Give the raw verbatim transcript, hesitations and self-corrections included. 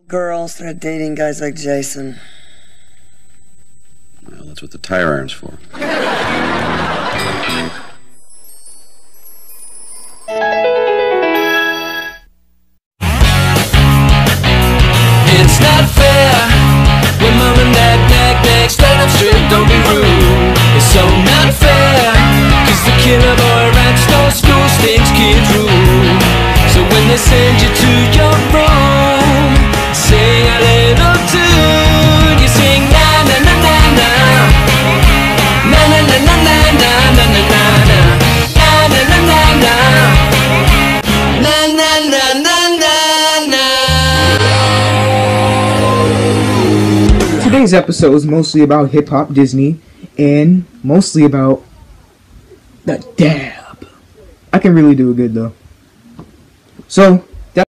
Girls start dating guys like Jason. Well, that's what the tire iron's for. It's not fair when mom and dad nag nag, stand up straight, don't be rude. It's so not fair, cause the killer boy rats no school stinks, kids rule. So when they send you to your room, sing a little tune. You sing na na na na na, na na na na na na na na na na, na na na na na, na na na na na. Today's episode is mostly about hip-hop, Disney, and mostly about the dab. I can really do it good, though. So,